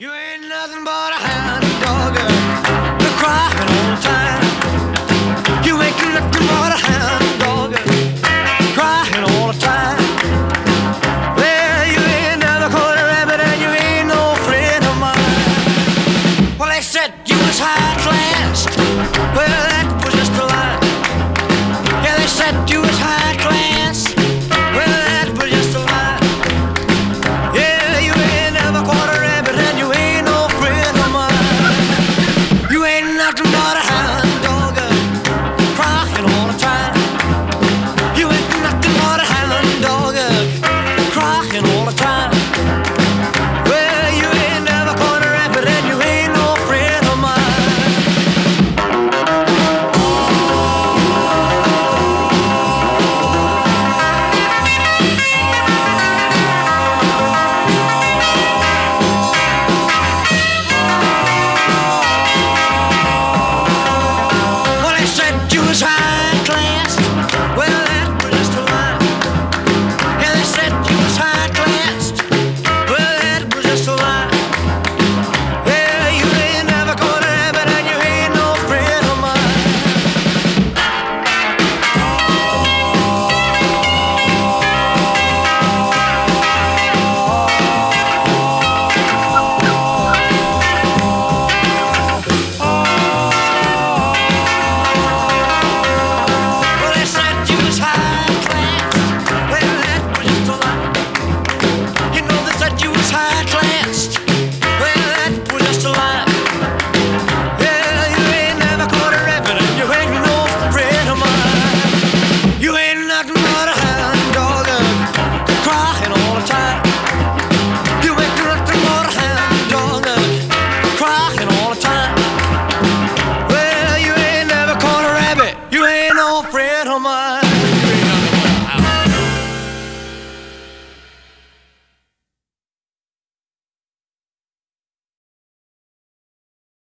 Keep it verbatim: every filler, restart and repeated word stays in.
You ain't nothing but a hound dog, you're crying all the time. You ain't nothing but a hound dog, crying all the time. Well, you ain't never caught a rabbit and you ain't no friend of mine. Well, they said you was high class, well, that was just a lie. Yeah, they said you was high class, well, that was just a lie. Yeah, you ain't never caught a rabbit and you ain't no friend of mine. You ain't nothing but a hound dog, crying all the time. You ain't nothing but a hound dog, crying all the time. Well, you ain't never caught a rabbit and you ain't no friend of mine. Well, they said you was high class, well, that was just a lie. Yeah, they said you was high class, well, that was just a lie. Yeah, you ain't never caught a rabbit and you ain't no friend of mine. Well, they said you was high class, well, that was just a lie. You know they said you was high class, well, that was just a lie. Yeah, you ain't never caught a rabbit and you ain't no friend of mine. You ain't nothing but a hound dog, crying all the time. You ain't nothing but a hound dog, crying all the time. Well, you ain't never caught a rabbit, you ain't no friend of mine.